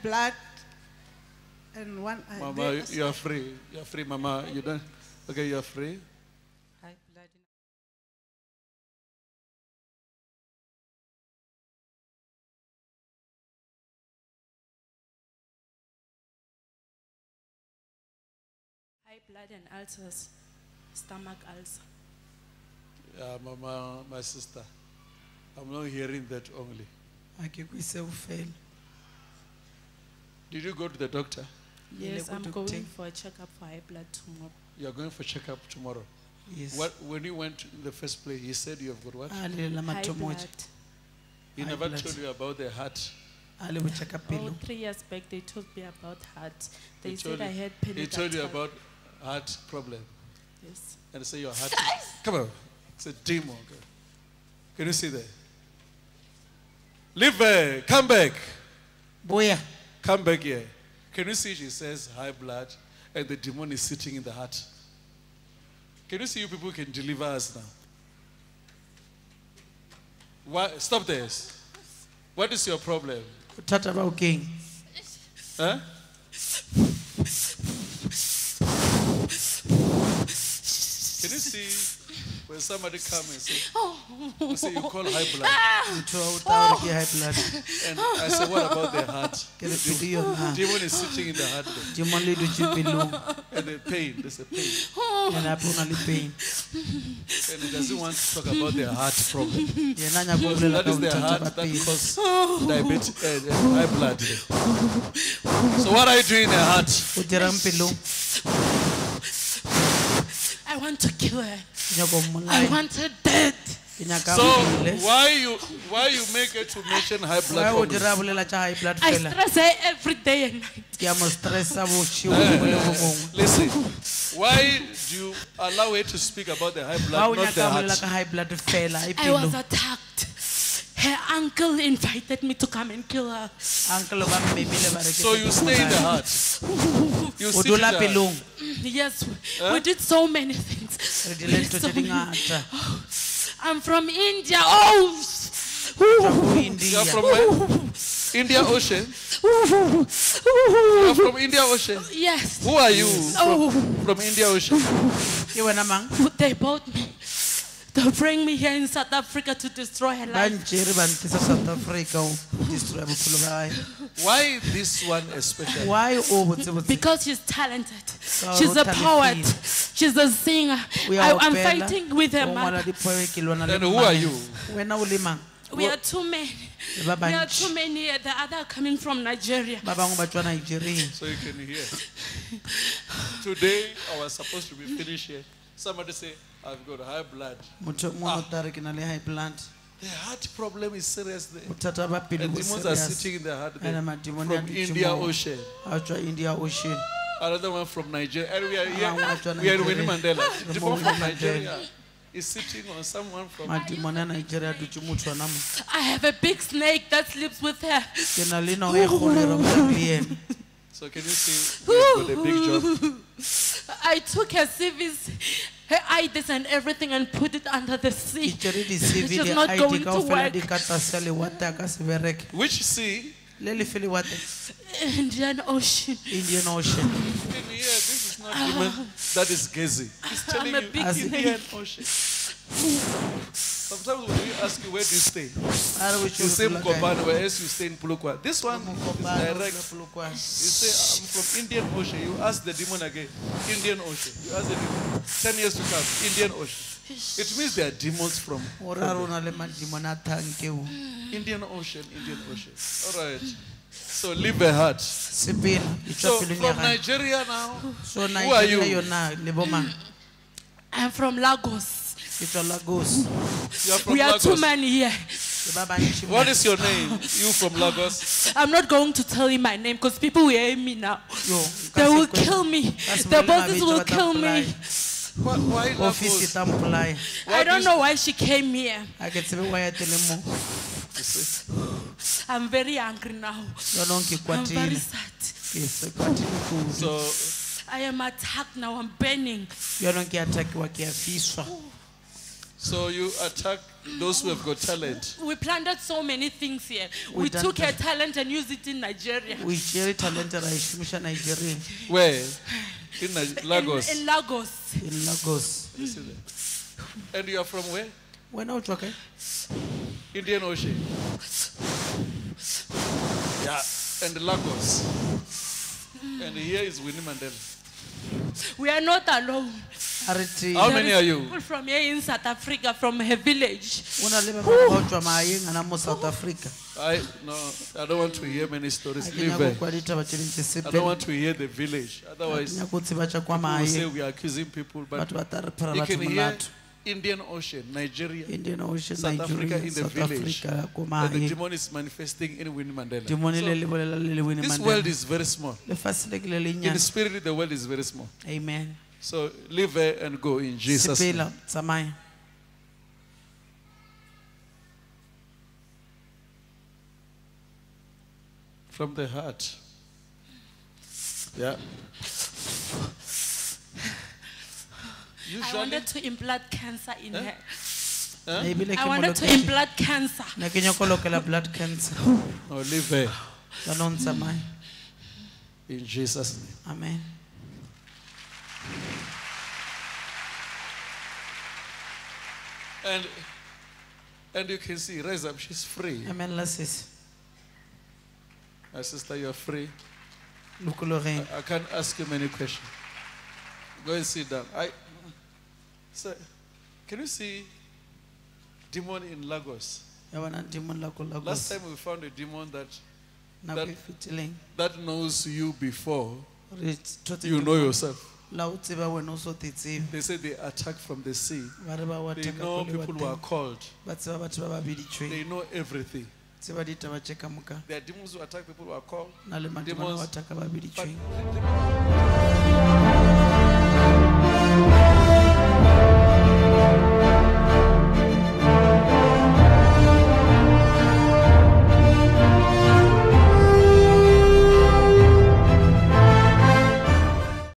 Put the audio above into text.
blood and one eye. Mama, you are free. You are free, Mama. You don't. Okay, you are free. High blood. High blood and ulcers, stomach ulcer. Yeah, Mama, my sister. I'm not hearing that only. Did you go to the doctor? Yes, I'm going for a checkup for high blood tomorrow. You are going for checkup tomorrow. Yes. When you went in the first place, he said you have got what? High blood. He never told you about the heart. Oh, 3 years back, they told me about heart. They said I had panic He told you attack. about heart problem. Yes. And say your heart. Come on. It's a demon. Can you see that? Leave there. Come back. Boya. Come back here. Can you see she says high blood and the demon is sitting in the heart? Can you see you people can deliver us now? Why? Stop this. What is your problem? Tata ba king. Huh? Can you see when somebody comes and say, you say you call high blood? High blood. And I said, what about the heart? The demon is sitting in the heart there. And the pain, there's a pain. And he doesn't want to talk about their heart problem. That is the heart that causes diabetes and high blood. So what are you doing in the heart? I want to kill her. I want her dead. So why you make it to mention high blood problem? I stress her every day and night. Listen, why do you allow her to speak about the high blood, not the heart? I was attacked. Her uncle invited me to come and kill her. So you stay in the heart. You sit in the heart. Yes, we did so many things. I'm from India. Oh, You're from where? India Ocean. You're from India Ocean. Yes. Who are you from India Ocean? They bought me. They'll bring me here in South Africa to destroy her life. Why this one especially? Why? Because she's talented. She's a poet. She's a singer. I'm fighting with her mother. And who are you? We are too many. We are too many. The other are coming from Nigeria. So you can hear. Today I was supposed to be finished here. Somebody say, I've got high blood. The heart problem is serious there. And demons are sitting in the heart there. From India Ocean. Another one from Nigeria. And we are here. We are in Winnie Mandela. The one from Nigeria is sitting on someone from Nigeria. I have a big snake that sleeps with her. So can you see we've got a big job? I took her CVs, her IDs and everything and put it under the sea. She's not going to work. Which sea? Indian Ocean. Indian Ocean. Yeah, this is not demon. That is Gezi. He's telling you Indian Ocean. Sometimes when we ask you where do you stay, you say Mkopane, whereas you stay in Pulukwa. This one is direct. You say I'm from Indian Ocean. You ask the demon again, Indian Ocean. You ask the demon, 10 years to come, Indian Ocean. It means there are demons from Indian Ocean, Indian Ocean. All right. So leave a heart. So from Nigeria now, who are you? I'm from Lagos. You are from We are Lagos. too many here. What is your name? You from Lagos? I'm not going to tell you my name because people will hear me now. They will kill me. The bosses will kill me. Why Lagos? I don't know why she came here. I'm very angry now. I'm very sad. So I am attacked now. I'm burning. So you attack those who have got talent. We planted so many things here. We took her talent and used it in Nigeria. We share talent in Nigeria. Where? In Lagos. In Lagos. In Lagos. And you are from where? We're not okay. Indian Ocean. Yeah. And Lagos. And here is Winnie Mandela. We are not alone. How many are you? People from here in South Africa, from her village. South Africa. I don't want to hear many stories. Leave it. I don't want to hear the village. Otherwise, people will say we are accusing people. But you can hear Indian Ocean, Nigeria, Indian Ocean, South Nigeria, Africa in the South village. Africa, And the demon is manifesting in Winnie Mandela. So, this world is very small. In the spirit, the world is very small. Amen. So leave her and go in Jesus' name. From the heart. Yeah. I wanted to implant cancer in her. Huh? I wanted to implant cancer. Blood cancer. Oh, leave her. In Jesus' name. Amen. And you can see, rise up, she's free. Amen. My sister, you are free. I can't ask you many questions. Go and sit down. So, can you see demon in Lagos? Last time we found a demon that knows you before you know yourself. They say they attack from the sea. They know people who are called. They know everything. There are demons who attack people who are called. Demons.